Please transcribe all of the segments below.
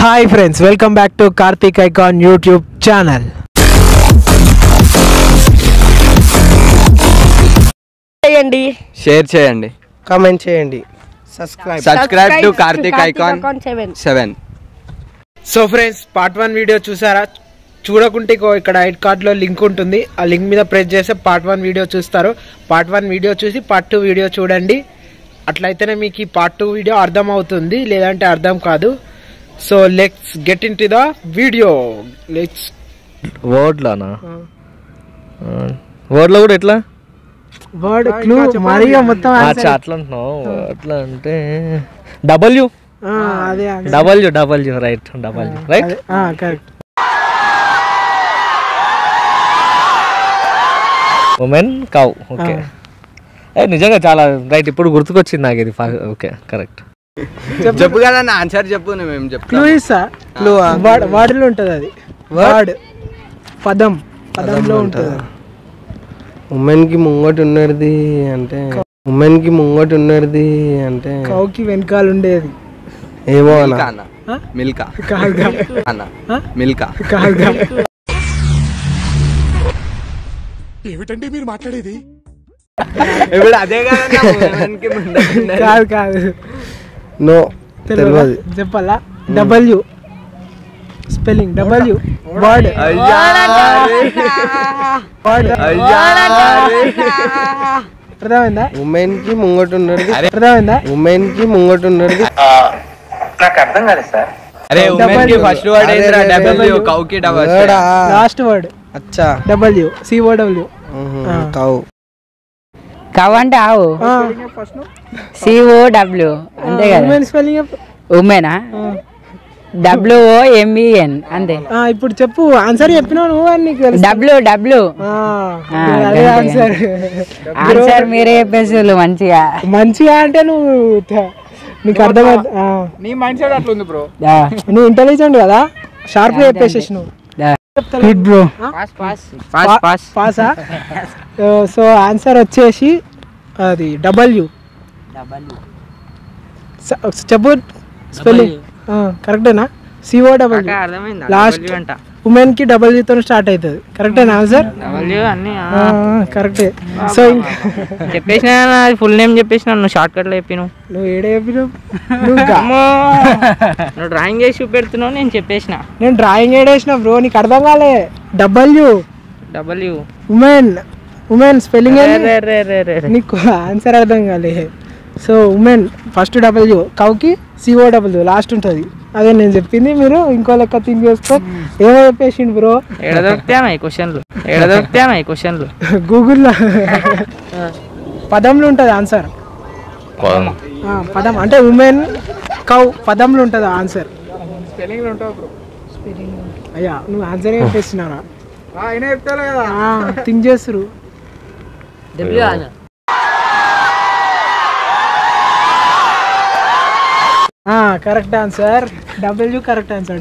Hi friends, welcome back to Karthik icon YouTube channel. చేయండి, share చేయండి, comment చేయండి, subscribe to Karthik icon 7. So friends, part 1 video చూసారా? చూడకుంటే ఇక్కడ ఐడ్ కార్డ్లో లింక్ ఉంటుంది. ఆ లింక్ మీద ప్రెస్ చేస్తే పార్ట్ 1 వీడియో చూస్తారు. పార్ట్ 1 వీడియో చూసి పార్ట్ 2 వీడియో చూడండి. అట్లయితేనే మీకు ఈ పార్ట్ 2 వీడియో అర్థం అవుతుంది, లేదంటే అర్థం కాదు. So let's get into the video. Let's వర్డ్లోనా? వర్డ్లో కూడా ఎట్లా? వర్డ్ క్లూ మరిగా మొత్తం అట్లా అంటున్నావు. అట్లా అంటే డబ్ల్యూ, అదే W right, right correct. Women cow. Okay, నిజంగా చాలా రైట్. ఇప్పుడు గుర్తుకొచ్చింది నాకు ఇది. Okay, correct. చెప్పు కదా నా ఆన్సర్ చెప్పు. మేము చెప్పు. క్లూ ఇస్తా. క్లూ వర్డ్లో ఉంటుంది. అది వర్డ్ పదంలో ఉంటుంది. ఉమెన్ కి ముంగట ఉన్నది అంటే కౌకి వెనకాల ఉండేది ఏమో మిల్కా కాదుగా. మిల్కా కాదుగా. ఏమిటండి మీరు మాట్లాడేది? ఇప్పుడు అదే కదా. కాదు నో తెలియదు. చెప్పాలా? W spelling. W word. అర్థమైందా? ఉమెన్ కి ముంగట ఉన్నది. అర్థమైందా? ఉమెన్ కి ముంగట ఉన్నది. నాకు అర్థం కాలేదు సార్. అరే ఉమెన్ కి ఫస్ట్ వర్డ్ ఏంద్రా? డబ్ల్యూ. కౌకి డబ్ల్యూ లాస్ట్ వర్డ్. అచ్చా, డబ్ల్యూ COW. కౌ. కవ్ అంటే ఆవు. COW అంతే కదా. Women spelling. ఉమెనా? WOMEN అంతే. ఇప్పుడు చెప్పు. ఆన్సర్ చెప్పినావు నువ్వు అని నీకు తెలుసు. డబ్ల్యూ అదే ఆన్సర్. ఆన్సర్ మీరే చెప్పేసి మంచిగా అంటే నువ్వు నీకు అర్థమైంది. నీ మైండ్ సెట్ అట్లా ఉంది బ్రో. నువ్వు ఇంటెలిజెంట్ కదా, షార్ప్ గా చెప్పేసేసి నువ్వు. పాసా? సో ఆన్సర్ వచ్చేసి అది డబ్ల్యూ. చెప్పు స్పెల్లింగ్ కరెక్టేనా? COW last. ఉమెన్ కి W తో స్టార్ట్ అవుతుంది. కరెక్టేనా ఆన్సర్? కరెక్టే. సో చెప్పేసిన ఫుల్ నేమ్ చెప్పేసిన. నువ్వు షార్ట్ కట్ లో చెప్పినావు. నువ్వు ఏడే చెప్పినావు? నువ్వు డ్రాయింగ్ చేసి చూపెడుతున్నావు, నేను చెప్పేసిన. నేను డ్రాయింగ్ ఏడేసిన బ్రో, నీకు అర్థం కాలే. డబ్ల్యూ ఉమెన్ స్పెల్లింగ్ నీకు ఆన్సర్ అర్థం కాలే. సో ఉమెన్ ఫస్ట్ డబ్ల్యూ, కౌకి COW లాస్ట్ ఉంటుంది. అదే నేను చెప్పింది. మీరు ఇంకో లెక్క థింక్ చేసుకో. ఏమో చెప్పేసిండు బ్రో. గూగుల్లో పదంలో ఉంటుంది ఆన్సర్. పదం అంటే ఉమెన్ కౌ పదంలో ఉంటుంది ఆన్సర్. అయ్యా నువ్వు ఆన్సర్ చెప్పేస్తున్నారా? థింక్ చేస్తారు. Correct answer. W correct answer.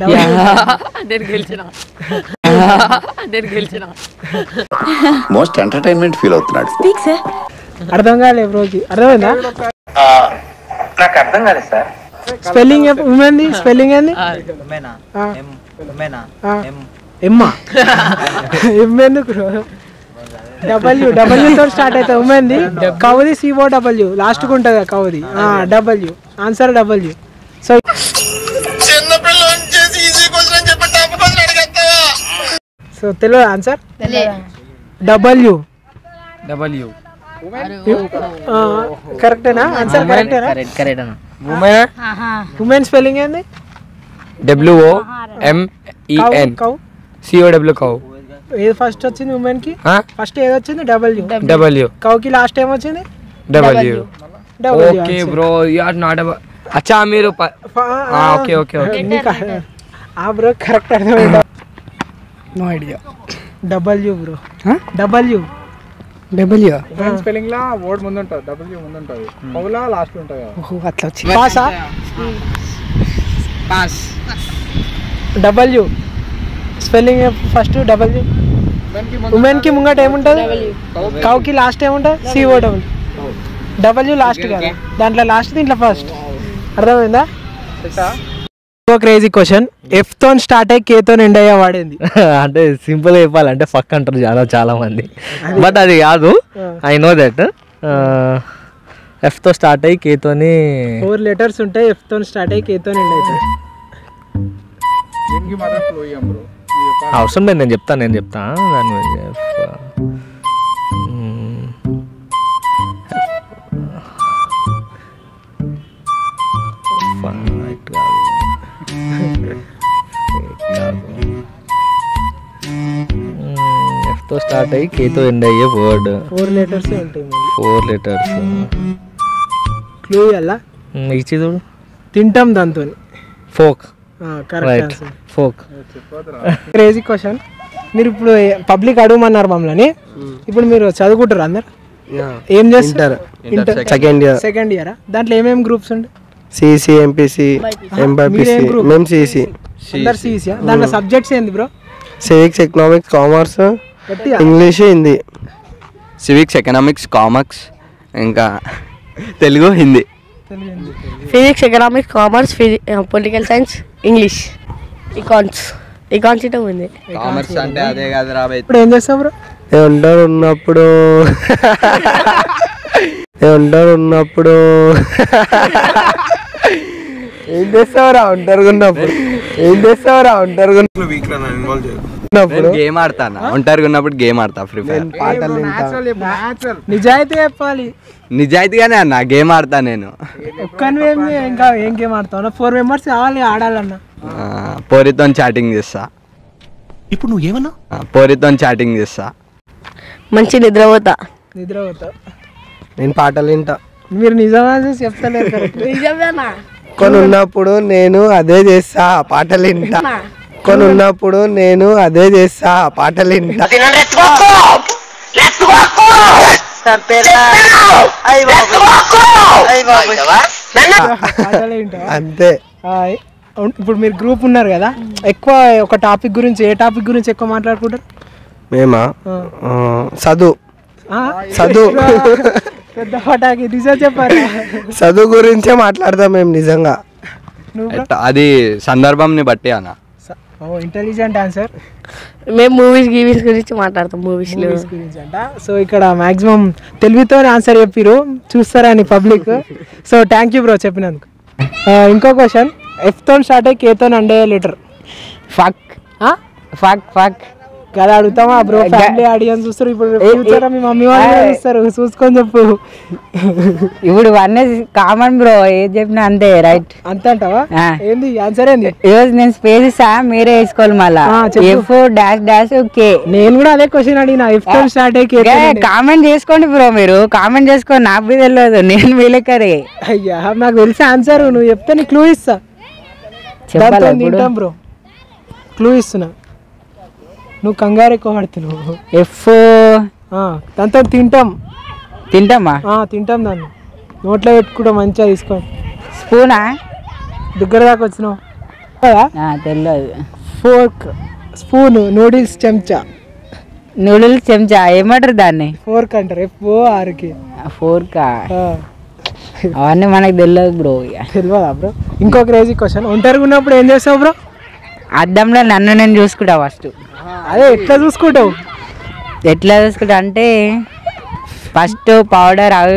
Most entertainment feel అవుతున్నాడు. అర్థం కాలే బ్రోకి. అర్థమైందా? నాకు అర్థం కాలేదు సార్. స్పెల్లింగ్ ఉమెన్ స్పెల్లింగ్ ఏంది? ఎమ్మా ఎందుకు? డబ్ల్యూ తో స్టార్ట్ అవుతుంది ఉమెన్ది. కౌది COW లాస్ట్ కు ఉంటుంది. కౌది W. Answer W. So so తెలియదు ఆన్సర్. డబ్ల్యూ కరెక్టేనా? ఆన్సర్ కరెక్టేనా? ఉమెన్ స్పెల్లింగ్ ఏంది? WOMEN cow. COW cow. ఏది ఫస్ట్ వచ్చింది ఉమెన్ కి? ఫస్ట్ ఏది వచ్చింది? డబ్ల్యూ. కౌకి లాస్ట్ ఏం వచ్చింది? W. Okay bro, you are not అచ్చా మీరు okay okay okay. Bro correct అర్థమైందా? No idea. W bro. W spelling లా వర్డ్ ముందు ఉంటుంది, డబ్ల్యూ ముందు ఉంటుంది, కౌలా లాస్ట్ ఉంటుంది. అట్లా వచ్చింది. పాసా? Pass. W spelling first W. Women కి ముంగట ఏముంటుంది? కౌకి లాస్ట్ ఏముంటుంది? COW. డబ్ల్యూ లాస్ట్ కదా, దాంట్లో లాస్ట్, దీంట్లో ఫస్ట్. అర్థమైందా? ఇంకో క్రేజీ క్వశ్చన్ ఎఫ్ తో స్టార్ట్ అయ్యి కేతో ఎండ్ అయ్యే వాడేంది అంటే సింపుల్ చెప్పాలంటే ఫక్ అంటారు చాలా మంది, బట్ అది కాదు. I know that. ఎఫ్తో స్టార్ట్ అయ్యి కేతోని 4 letters ఉంటాయి, ఎఫ్ తో స్టార్ట్ అయ్యి కేతో ఎండ్ అవుతుంది. అవసరం లేదు, నేను చెప్తా దాని మీద. ఎఫ్తో స్టార్ట్ అయ్యి కేతో ఎండ్ అయ్యే వర్డ్ 4 letters ఉంటాయి. 4 letters. క్లూ అలా ఇచ్చి చూడు. తింటాం దాంతో. Fork. Correct right, answer. Fork. Crazy question. మీరు ఇప్పుడు పబ్లిక్ అడగమన్నారు మమ్మల్ని, ఇప్పుడు మీరు చదువుకుంటారు అందరు? ఏం చేస్తారు? Second year. సెకండ్ ఇయరా? దాంట్లో ఏమేమి గ్రూప్స్ ఉంటాయి? సిసి, ఎంపీసీ, ఎంపీసీ, మేము సిసి. అందరు సిసియా? దాంట్లో సబ్జెక్ట్స్ ఏంది bro? Civics, economics, commerce, English, Hindi. Civics, economics, commerce, ఇంకా Telugu, Hindi. Physics, economics, commerce, political science, English, econs ఇటే ఉంది. కామర్స్ అంటే అదే కాదు రా. ఇప్పుడు ఏం చేస్తావు బ్రో? ఏమంటారు ఉన్నప్పుడు ఏం చేస్తావురా ఒంటరిగా ఉన్నప్పుడు? గేమ్ ఆడతాను. ఒంటరిగా ఉన్నప్పుడు గేమ్ ఆడతా, ఫ్రీ ఫైర్. పాటలు వింటా. నిజాయితీ చెప్పాలి. నిజాయితీగానే అన్న గేమ్ ఆడతా నేను. ఒక్కనివేమి ఇంకా ఏం గేమ్ ఆడతావు? 4 members కావాలి ఆడాలన్నా. పోరితో చాటింగ్ చేస్తా. ఇప్పుడు నువ్వు ఏమన్నా? పోరితో చాటింగ్ చేస్తా. మంచి నిద్రపోతా. నిద్రపోతావు. నేను పాటలు వింటా. మీరు నిజమా చెప్తలేరు. నిజమేనా? కొన్ని ఉన్నప్పుడు నేను అదే చేస్తా, పాటలు వింటా. కొన్ని ఉన్నప్పుడు నేను అదే చేస్తా, పాటలు వింటా. అంతే. ఇప్పుడు మీరు గ్రూప్ ఉన్నారు కదా, ఎక్కువ ఒక టాపిక్ గురించి, ఏ టాపిక్ గురించి ఎక్కువ మాట్లాడుకుంటారు? మేమా చదువు. పెద్ద పటాకి నిజం చెప్పారు. చదువు గురించే మాట్లాడతాం మేము నిజంగా. అది సందర్భంని బట్టి అన్న. Intelligent answer. మేము మూవీస్ గురించి మాట్లాడతాం. మూవీస్ గురించి అంట. సో ఇక్కడ మాక్సిమం తెలివితో ఆన్సర్ చెప్పిరు, చూస్తారని public. So thank you bro చెప్పినందుకు. ఇంకో క్వశ్చన్. ఎఫ్ తో స్టార్ట్ అయ్యి కేతో అండే లెటర్. ఫక్ కదా అడుగుతామా బ్రో? ఫ్యామిలీ ఆడియన్స్ చూస్తారు, ఇప్పుడు ఫ్యూచర్ మీ మమ్మీ వాళ్ళు చూస్తారు, చూసుకొని చెప్పు. ఇప్పుడు అన్నీ కామన్ బ్రో, ఏది చెప్పినా అంతే. రైట్ అంతే అంటావా? ఏంది ఆన్సర్ ఏంది? ఈరోజు నేను స్పేస్ ఇస్తా, మీరే వేసుకోవాలి. మళ్ళా ఎఫ్ డాష్ డాష్ కే. నేను కూడా అదే క్వశ్చన్ అడిగినా. ఎఫ్ తో స్టార్ట్ అయ్యి కామెంట్ చేసుకోండి బ్రో, మీరు కామెంట్ చేసుకోండి. నాకు బి తెలియదు, నేను వీళ్ళకరే. అయ్యా నాకు తెలిసే ఆన్సర్, నువ్వు చెప్తే నీ క్లూ ఇస్తా. తింటాం బ్రో, క్లూ ఇస్తున్నా. నువ్వు కంగారు ఎక్కువ పడుతున్నావు. ఎఫ్ దాంతో తింటామా? తింటాం దాన్ని నోట్లో పెట్టుకుంటాం, మంచిగా తీసుకోండి. స్పూనా? దగ్గర దాకా వచ్చినావు. తెలియదు. ఫోర్క్, స్పూన్, నూడిల్స్ చెంచా. నూడిల్స్ చెంచా ఏమంటారు దాన్ని? ఫోర్క్ అంటారు. FORK. ఫోర్కా? అవన్నీ మనకు తెలియదు బ్రో. తెలియదా బ్రో? ఇంకో క్రేజీ క్వశ్చన్. ఒంటరిగా ఉన్నప్పుడు ఏం చేస్తావు బ్రో? అద్దంలో నన్ను నేను చూసుకుంటా ఫస్ట్. అదే ఎట్లా చూసుకుంటావు? అంటే ఫస్ట్ పౌడర్ అవి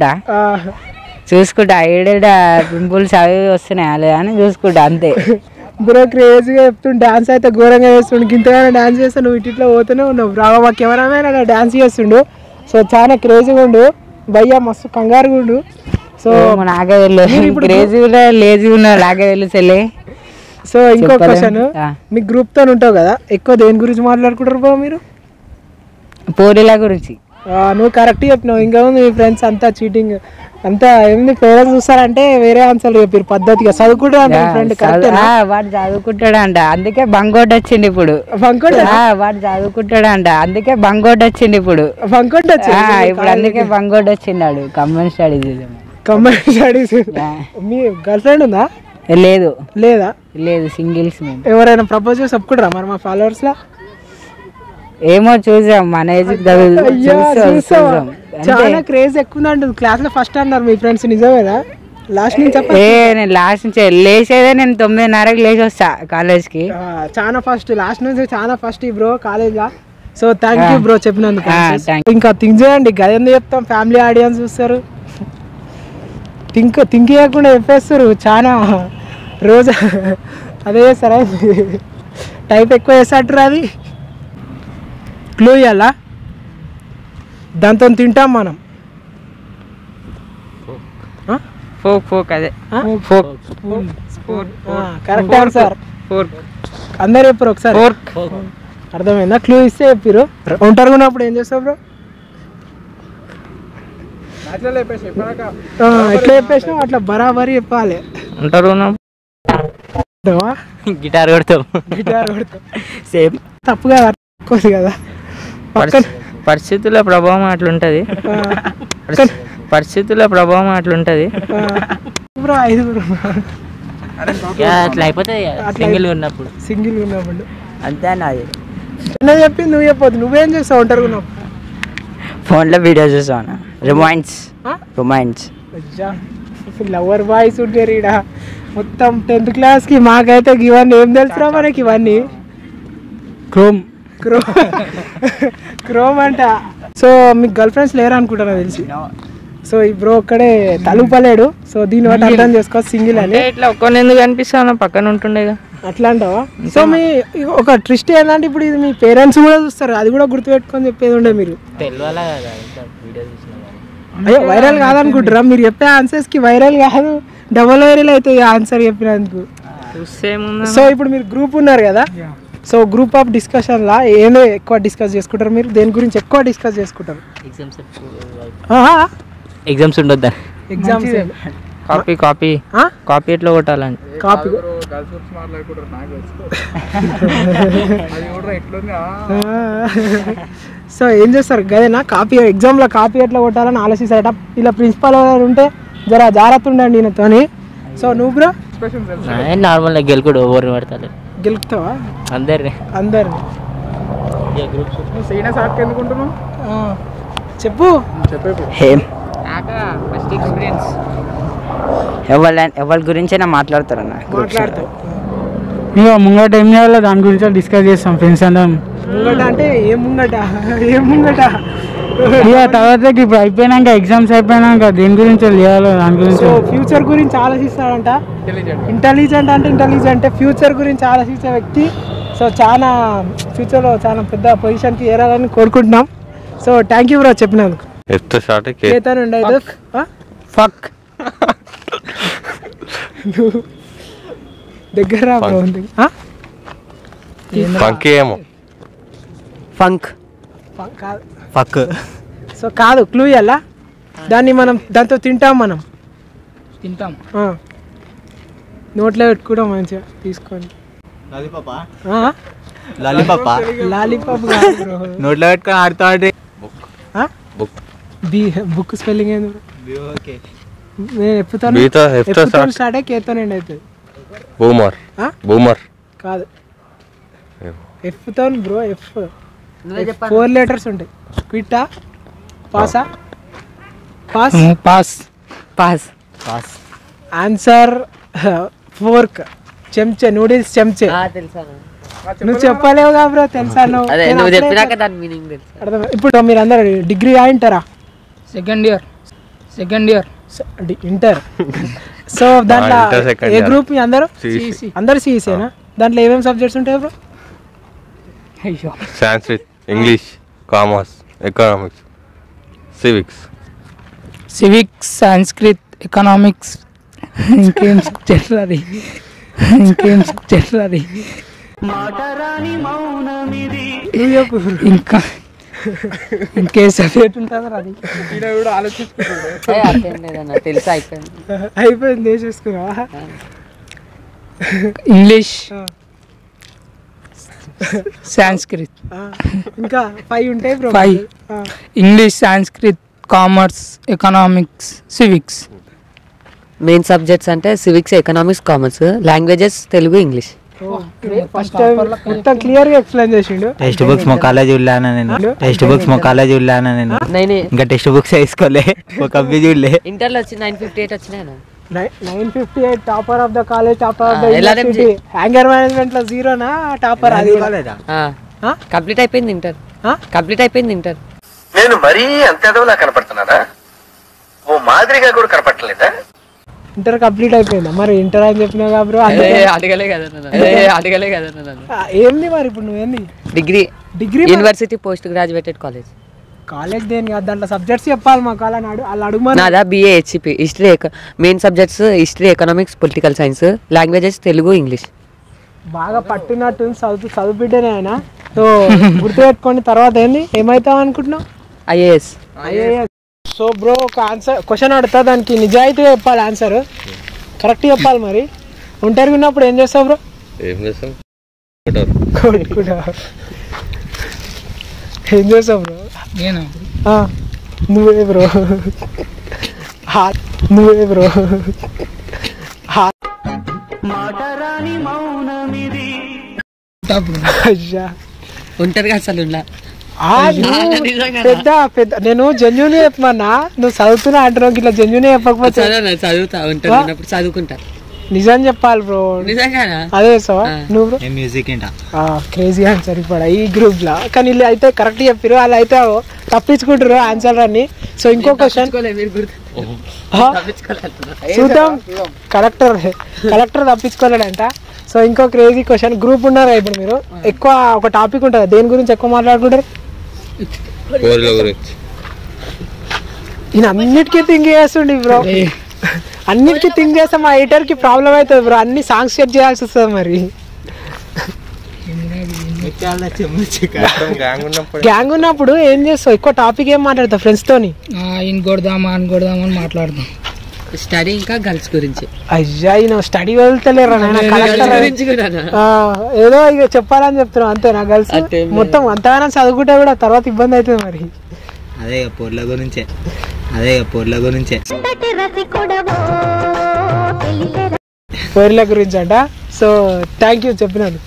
చూసుకుంటా ఏడేడ పింపుల్స్ అవి వస్తున్నాయా లేదా అని చూసుకుంటా, అంతే. బ్రో క్రేజీగా చెప్తుండు, డాన్స్ అయితే ఘోరంగా చేస్తుండు. ఇంతగానో డాన్స్ చేస్తా, నువ్వు ఇట్లా పోతూనే ఉన్నావు. రావా మా కెమెరామెన్ అలా డాన్స్ చేస్తుండు. సో చాలా క్రేజీగా ఉండు భయ్యా, మస్తు కంగారుగా ఉండు. సో నాకే తెలియదు, క్రేజీగా లేజీ ఉన్నా నాకే తెలుసులే. సో ఇంకో క్వశ్చన్. మీ గ్రూప్ తో ఉంటావు కదా, ఎక్కువ దేని గురించి మాట్లాడుకుంటారు బ్రో మీరు? పోరీల గురించి. నువ్వు కరెక్ట్ చెప్పినావు. ఇంకా ఉంది మీ ఫ్రెండ్స్ అంతా చీటింగ్ అంతా ఏమి పేరెంట్స్ చూస్తారంటే వేరే ఆన్సర్లు చెప్పారు పద్ధతిగా. చదువుకుంటాడు వాడు చదువుకుంటాడంట, అందుకే బంకోట్ వచ్చింది ఇప్పుడు. వాడు చదువుకుంటాడంట, అందుకే బంకోట్ వచ్చింది ఇప్పుడు. ఇప్పుడు అందుకే బంకోట్ వచ్చిండాడు. Combine studies. మీ గర్ల్ ఫ్రెండ్ ఉందా? లేదు. లేదా? సింగిల్స్. మేము ఎవరైనా ప్రపోజ్ చేసి ఒప్పుకుంటారా మరి మా ఫాలోవర్స్ లా? ఏమో చూసాం, మన ఏజ్ చాలా క్రేజ్ ఎక్కువ ఉందంటుంది. క్లాస్ లో ఫస్ట్ అన్నారు మీ ఫ్రెండ్స్, నిజమేనా? లాస్ట్ నుంచి నేను లాస్ట్ నుంచి లేచేదే నేను 9:30కి లేచి వస్తా కాలేజ్కి. చాలా ఫస్ట్ లాస్ట్ నుంచి చాలా ఫస్ట్ బ్రో కాలేజ్లో. సో థ్యాంక్ యూ బ్రో చెప్పినందుకు. ఇంకా థింక్ చేయండి, గదేందో చెప్తాం, ఫ్యామిలీ ఆడియన్స్ చూస్తారు. థింక్ చేయకుండా చెప్పేస్తారు చాలా రోజు అదే సరే టైప్ ఎక్కువ చేసేటరు. అది క్లూ ఇవ్వాలా, దాంతో తింటాం మనం. ఫోక్ అదే ఫోక్. Correct answer. అందరు చెప్పారు ఒకసారి. అర్థమైందా? క్లూ ఇస్తే చెప్పారు. ఒంటరిగా ఉన్నప్పుడు ఏం చేస్తావు బ్రో? ఎట్లా చెప్పేసినావు అట్లా బరాబరి చెప్పాలి. ఉంటారు గిటార్ కొడతాం. సేమ్ తప్పుగా అర్థం కదా. పరిస్థితుల ప్రభావం అట్లుంటది. పరిస్థితుల ప్రభావం అట్లుంటది. బ్రో 5 అట్లా అయిపోతే సింగిల్ ఉన్నప్పుడు అంతే అన్నది. చెప్పి నువ్వు చెప్పొద్దు. నువ్వేం చేస్తావు ఒంటరిగా ఉన్నప్పుడు? ఫోన్లో వీడియో చూసాను. రొమాన్స్ లవర్ బాయ్స్ ఉంటారు ఈడ మొత్తం 10th క్లాస్కి. మాకైతే ఇవన్నీ ఏం తెలుసురా మనకి ఇవన్నీ. క్రోమ్ అంట. సో మీకు గర్ల్ ఫ్రెండ్స్ లేరు అనుకుంటారా తెలిసి. సో ఈ బ్రో ఒక్కడే తలుపలేడు. సో దీన్ని బట్టి అర్థం చేసుకో సింగిల్ అని. ఇట్లా ఒక్కరిని ఎందుకు అనిపిస్తాను, పక్కన ఉంటుండేగా. అట్లా అంటావా? సో మీ ఒక ట్విస్ట్ ఏంటంటే ఇప్పుడు ఇది మీ పేరెంట్స్ కూడా చూస్తారు, అది కూడా గుర్తుపెట్టుకొని చెప్పేది ఉండే మీరు. అయ్యో వైరల్ కాదనుకుంటారా? మీరు చెప్పే ఆన్సర్స్కి వైరల్ కాదు, డబల్ వైరల్ అవుతుంది ఆన్సర్ చెప్పినందుకు. సో ఇప్పుడు మీరు గ్రూప్ ఉన్నారు కదా, సో గ్రూప్ ఆఫ్ డిస్కషన్లా ఏమే ఎక్కువ డిస్కస్ చేసుకుంటారు మీరు? దేని గురించి ఎక్కువ డిస్కస్ చేసుకుంటారు? ఎగ్జామ్స్ ఉండొద్దా? ఎగ్జామ్స్ కాపీ ఎట్లా కొట్టాలని. కాపీ సో ఏం చేస్తారు గదేనా? కాపీ ఎగ్జామ్లో కాపీ ఎట్లా కొట్టాలని ఆలోచిస్తారట. ఇలా ప్రిన్సిపాల్ ఉంటే జర జాగ్రత్త ఉండండి ఈయనతోని. సో నువ్వు బ్రో? నార్మల్గా గెలుకుడు ఓవర్ పడతాడు. గెలుపుతావా అందరిని? చెప్పు. ఫస్ట్ ఎక్స్పీరియన్స్ ఎవరి గురించైనా మాట్లాడతారన్న. మాట్లాడతావు ఇక ముంగట ఏం చేయాలో దాని గురించి డిస్కస్ చేస్తాం ఫ్రెండ్స్ అందరం. ముంగట అంటే ఏం ముంగట? ఇక తర్వాత ఇప్పుడు అయిపోయినాక ఎగ్జామ్స్ అయిపోయినాక దేని గురించి చేయాలో దాని గురించి. ఫ్యూచర్ గురించి ఆలోచిస్తాడంట. ఇంటెలిజెంట్ ఫ్యూచర్ గురించి ఆలోచించే వ్యక్తి. సో చాలా ఫ్యూచర్లో చాలా పెద్ద పొజిషన్కి ఏరాలని కోరుకుంటున్నాం. సో థ్యాంక్ యూ బ్రో చెప్పినందుకు. కేతన్ ఉండే ఫక్ దగ్గర ఉంది. ఫక్. సో కాదు, క్లూ ఇవ్వాలా? దాన్ని మనం దాంతో తింటాం. నోట్లో పెట్టుకుంటాం మంచిగా తీసుకొని. లాలీపాప్ నోట్లో పెట్టుకొని ఆడుతా. బుక్ స్పెల్లింగ్ ఏంది? నేను ఎప్పుతాను స్టార్ట్ అయ్యి కేతోనే అవుతుంది. కాదు, ఎఫ్తో బ్రో. ఎఫ్ 4 letters ఉంటాయి. క్విట్టా? పాసా? పాస్. Answer fork. చెంచే, నూడిల్స్ చెంచే. నువ్వు చెప్పలేవుగా బ్రో. తెలుసా? ఇప్పుడు మీరు అందరు డిగ్రీ ఆయింటారా? Second year inter. సో దాంట్లో ఏ గ్రూప్ మీ అందరూ? అందరు సిఈసీనా? దాంట్లో ఏమేమి సబ్జెక్ట్స్ ఉంటాయి bro? Sanskrit, English, commerce, economics, civics, Sanskrit, economics. ఇంకేం చెట్లది ఇంకా ఇంకే సబ్జెక్ట్ ఉంటుంది అది కూడా ఆలోచించుకుంటాడు. తెలుసా? అయిపోయింది వేసేసుకున్నావా? ఇంగ్లీష్, సంస్కృత్. ఇంకా 5 ఉంటాయి bro. 5 English, Sanskrit, commerce, economics, civics. Main subjects అంటే civics, economics, commerce. Languages Telugu, English. First మొత్తం క్లియర్ గా ఎక్స్ప్లెయిన్ చేసిండు. టెక్స్ట్ బుక్స్ మా కాలేజ్ వెళ్ళాను నేను. ఇంకా టెక్స్ట్ బుక్స్ వేసుకోలే, ఒక అవి చూడలే. ఇంటర్లో వచ్చి 958 వచ్చినాయి. 958 topper of the college, topper of the university. Hanger management లో 0నా టాపర్? అది కంప్లీట్ అయిపోయింది ఇంటర్. కంప్లీట్ అయిపోయింది ఇంటర్. నేను మరీ అంత ఎదవలా కనపడుతున్నానా? ఓ మాదిరిగా కూడా కనపడలేదా? ఇంటర్ కంప్లీట్ అయిపోయిందా? మరి ఇంటర్ అని చెప్పినా బ్రో. అడగలే కదా. ఏంది మరి ఇప్పుడు నువ్వేంది? Degree. University post graduated college. College దేని కాదు, దాంట్లో సబ్జెక్ట్స్ చెప్పాలి మాకు. అలా అడుగుమని. నాదా BA HCP, history. Main subjects history, economics, political science. Languages Telugu, English. బాగా పట్టినట్టు చదువు బిడ్డనే ఆయన. సో గుర్తుపెట్టుకోండి. తర్వాత ఏంది, ఏమవుతావు అనుకుంటున్నావు? IAS. సో బ్రో ఒక క్వశ్చన్ అడుగుతా, దానికి నిజాయితీగా చెప్పాలి, ఆన్సర్ కరెక్ట్ చెప్పాలి. మరి ఇంటర్వ్యూ ఉన్నప్పుడు ఏం చేస్తావు బ్రో? ఏం చేస్తాం? ఏం చేస్తావు బ్రో? నేను నువ్వే బ్రో. ఉంటారు అసలు పెద్ద నేను జెన్యూన్ చెప్పమన్నా, నువ్వు చదువుతున్నా అంటున్నావు. ఇట్లా జెన్యూన్ చెప్పకపోతే చదువుతా ఉంటారు, చదువుకుంటా. నిజం చెప్పాలి బ్రో. అదే చేస్తావా నువ్వు? మ్యూజిక్ క్రేజీ ఆన్సర్ ఇప్పుడు ఈ గ్రూప్ లా. కానీ వీళ్ళు అయితే కరెక్ట్ చెప్పారు, వాళ్ళు అయితే తప్పించుకుంటారు ఆన్సర్ అన్ని. సో ఇంకో క్వశ్చన్ చూద్దాం. కలెక్టర్ తప్పించుకోలేడంట. సో ఇంకో క్రేజీ క్వశ్చన్. గ్రూప్ ఉన్నారు ఇప్పుడు, మీరు ఎక్కువ ఒక టాపిక్ ఉంటుంది, దేని గురించి ఎక్కువ మాట్లాడుకుంటారు? ఈయన అన్నిటికీ థింక్ చేస్తుండే బ్రో. అన్నిటికీ థింక్ చేస్తే మా ఎడిటర్ కి ప్రాబ్లం అవుతుంది బ్రో. అన్ని సాంగ్స్ సెట్ చేయాల్సి వస్తుంది. మరి గ్యాంగ్ ఉన్నప్పుడు ఏం చేస్తావు? ఎక్కువ టాపిక్ ఏం మాట్లాడతావు ఫ్రెండ్స్ తోని? ఇన్ కొడదామా అని కొడదామని మాట్లాడదాం. స్టడీ ఇంకా గర్ల్స్ గురించి. అయ్యా ఈయన స్టడీ వెళ్తలేరా? ఏదో ఇక చెప్పాలని చెప్తున్నావు అంతేనా? గర్ల్స్ మొత్తం అంతగానో చదువుకుంటే కూడా తర్వాత ఇబ్బంది అవుతుంది. మరి అదే పొర్ల గురించే. పొర్ల గురించి అంట. సో థ్యాంక్ యూ చెప్పినాను.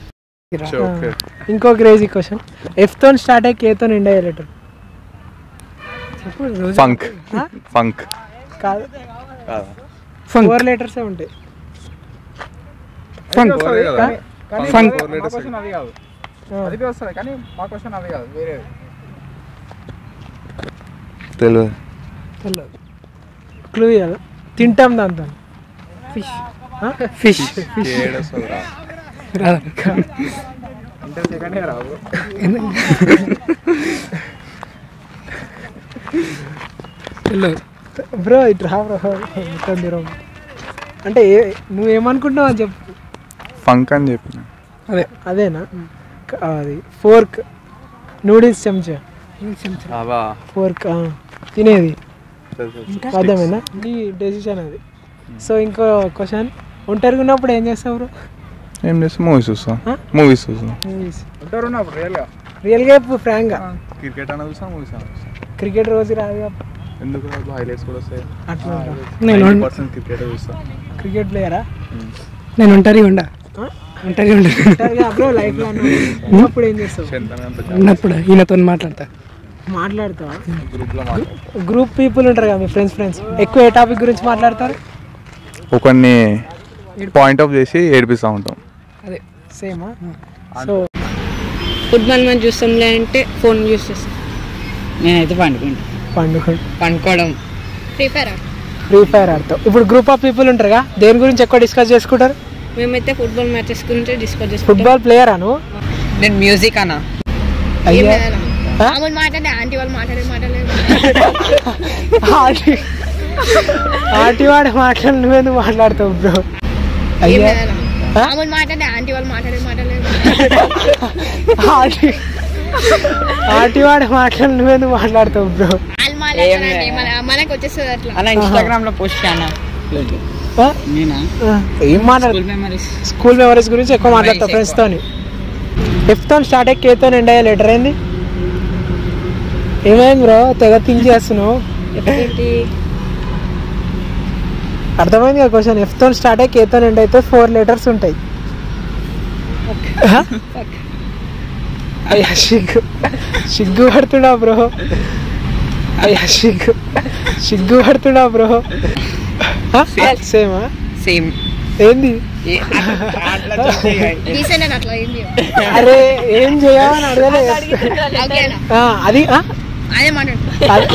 ఇంకో క్రేజీ క్వశ్చన్. F తో స్టార్ట్ అయ్యి K తో ఎండ్ అయ్యే లెటర్ ఫంక్ కాదు, 4 letters ఉంటాయి. క్లూ ఇవ్వాలి. తింటాం దాంతో. ఫిష్. బ్రో ఇటు రా బ్రో. అంటే నువ్వేమనుకుంటున్నావు అని చెప్పు. ఫంక్ అని చెప్పిన. అదేనా? అది ఫోర్క్, నూడిల్స్ చెంచా, ఫోర్క్ తినేది. అర్థమైందా? నీ డెసిషన్ అది. సో ఇంకో క్వశ్చన్. ఒంటరిగా ఉన్నప్పుడు ఏం చేస్తావు బ్రో? ఏం చేస్తావు? మూవీస్ చూస్తాం. మూవీస్ రియల్గా చెప్పు, ఫ్రాంక్గా. క్రికెట్ అన్న చూస్తాం, మూవీస్ అన్న చూస్తాం. క్రికెట్ రోజు రాదు, ఎందుకు హైలైట్స్ కూడా వస్తాయి. అట్లా నేను క్రికెట్ చూస్తాను. క్రికెట్ ప్లేయరా? నేను ఒంటరిగా బ్రో. లైఫ్ లో ఉన్నప్పుడు ఏం చేస్తావు? ఉన్నప్పుడు ఈయనతో మాట్లాడతావా? గ్రూప్ పీపుల్ ఉంటారు కదా మీ ఫ్రెండ్స్, ఎక్కువ ఏ టాపిక్ గురించి మాట్లాడతారు? ఒకరిని పాయింట్ ఆఫ్ చేసి ఏడిపిస్తూ ఉంటాం. అదే సేమా? సో ఫుట్బాల్ మ్యాచ్ చూస్తాంలే అంటే ఫోన్ యూస్ చేస్తాం. నేనైతే పండుకోవడం. Free fire ఆడతావు. ఇప్పుడు గ్రూప్ ఆఫ్ పీపుల్ ఉంటారుగా, దేని గురించి ఎక్కువ డిస్కస్ చేసుకుంటారు? మేమైతే ఫుట్బాల్ మ్యాచెస్ గురించి డిస్కస్ చేసుకుంటాం. ఫుట్బాల్ ప్లేయరా నువ్వు? నేను మ్యూజిక్ అన్నా. అయ్యా ఆంటీ వాళ్ళు మాట్లాడలేదు. ఆంటీ వాడు మాట్లాడి నువ్వెందుకు మాట్లాడతావు బ్రో? అయ్యా ఆంటీ వాళ్ళు మాట్లాడలేదు. ఆంటీ వాడు మాట్లాడి నువ్వెందుకు మాట్లాడతావు బ్రో? మనకు వచ్చేస్తుంది అట్లా. అలా ఇన్స్టాగ్రామ్ లో పోస్ట్ చేయనా? ఏం మాట్లాడు? స్కూల్ మెమరీస్ గురించి ఎక్కువ మాట్లాడతావు ఫ్రెండ్స్ తోని. F తో స్టార్ట్ అయ్యి K తో ఎండ్ అయ్యే లెటర్ ఏంది? ఏమైంది బ్రో, తెగ థింక్ చేస్తున్నావు? అర్థమైంది కదా క్వశ్చన్. F తో స్టార్ట్ అయ్యి K తో ఎండ్ అయితే 4 letters ఉంటాయి. అయ్యా సిగ్గు పడుతున్నా బ్రో. సేమా సేమ్ ఏంది డీసెంట్ అని అట్లా ఏంది అరే ఏం చేయాలని అడగలే ఓకేనా అది అదే మాట్లాడు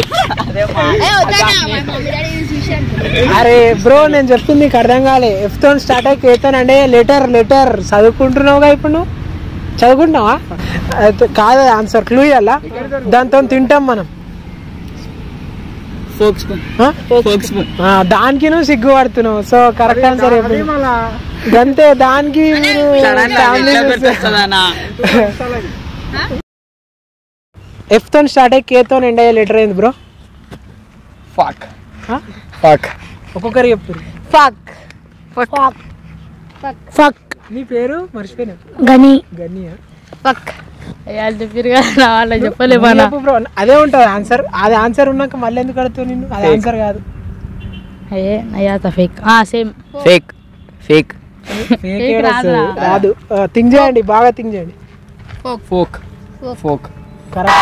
అరే బ్రో నేను చెప్తుంది నీకు అర్థం కాలే ఎఫ్ తో స్టార్ట్ అయ్యి కేతానంటే లెటర్ చదువుకుంటున్నావుగా ఇప్పుడు నువ్వు చదువుకుంటున్నావా కాదు ఆన్సర్ క్లూ ఇవ్వాలా దాంతో తింటాం మనం దానికి నువ్వు సిగ్గుపడుతున్నావు సో కరెక్ట్ ఆన్సర్ గంతే దానికి ఎఫ్ తో స్టార్ట్ అయ్యి కేతో ఎండ్ అయ్యే లెటర్ ఏంది బ్రో ఒక్కొక్కరు చెప్తారు ఫక్ నీ పేరు మర్చిపోయినా గనియా ఫక్ చెప్పలే బ్రో అదే ఉంటది ఆన్సర్ అది ఆన్సర్ ఉన్నాక మళ్ళీ ఎందుకు అడుగుతావు నిన్ను అది ఆన్సర్ కాదు ఫేక్ రాదు థింక్ చేయండి బాగా థింక్ చేయండి fork correct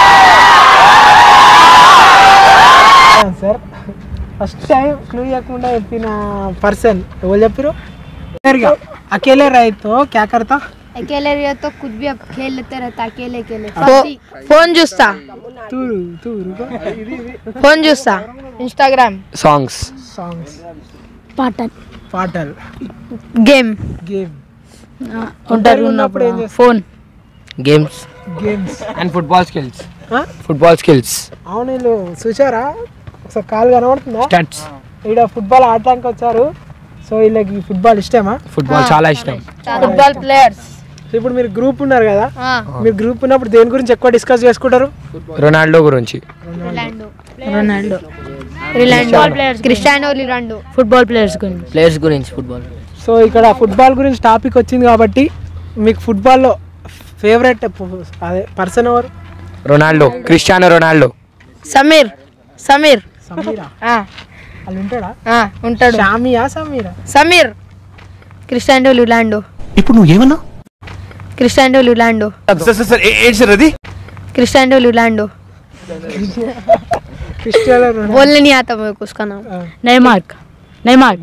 answer first time clue ఇవ్వకుండా చెప్పిన పర్సన్ ఎవరు చెప్పారు అకేలే రైతు క్యా కర్తా अकेले रहे तो कुछ भी अब खेल लेते रहता अकेले फोन చూస్తా ఫోన్ చూస్తా ఇన్స్టాగ్రామ్ సాంగ్స్ పాటలు గేమ్ ఒంటరి ఉన్నప్పుడు ఏం చేస్తావు phone games and football skills అవును వీళ్ళు చూసారా ఒకసారి కాలు కనబడుతుందా స్టాట్స్ ఇక్కడ ఫుట్బాల్ ఆడటానికి వచ్చారు సో వీళ్ళకి ఫుట్బాల్ ఇష్టమా ఫుట్బాల్ చాలా ఇష్టం ఫుట్బాల్ ప్లేయర్స్ ఇప్పుడు మీరు గ్రూప్ ఉన్నారు కదా మీరు గ్రూప్ ఉన్నప్పుడు దేని గురించి ఎక్కువ డిస్కస్ చేసుకుంటారు రొనాల్డో గురించి క్రిస్టియానో రొనాల్డో ఫుట్బాల్ ప్లేయర్స్ గురించి సో ఇక్కడ ఫుట్బాల్ గురించి టాపిక్ వచ్చింది కాబట్టి మీకు ఫుట్బాల్లో ఫేవరెట్ అదే పర్సన్ ఎవరు Ronaldo Cristiano Ronaldo Sameer Sameera వాళ్ళు ఉంటాడా ఉంటాడు షామియా సమీర్ క్రిస్టియానో రొనాల్డో ఇప్పుడు నువ్వు ఏమన్నా క్రిస్టియానో రొనాల్డో क्रिस्टियानो रोनाल्डो बोलने नहीं आता मेरे को उसका नाम नेमार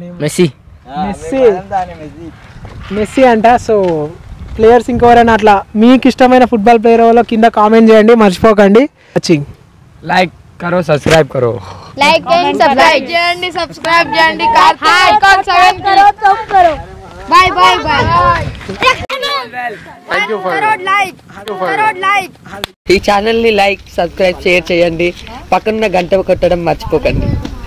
మెస్సీ అంట సో ప్లేయర్స్ ఇంకెవరైనా అట్లా మీకు ఇష్టమైన ఫుట్బాల్ ప్లేయర్ ఎవరో కింద కామెంట్ చేయండి మర్చిపోకండి వాచింగ్ లైక్ కరో సబ్స్క్రైబ్ కరో लाइक చేయండి సబ్స్క్రైబ్ చేయండి కరో बाय बाय ఈ ఛానల్ ని లైక్ సబ్స్క్రైబ్ షేర్ చేయండి పక్కన గంట కొట్టడం మర్చిపోకండి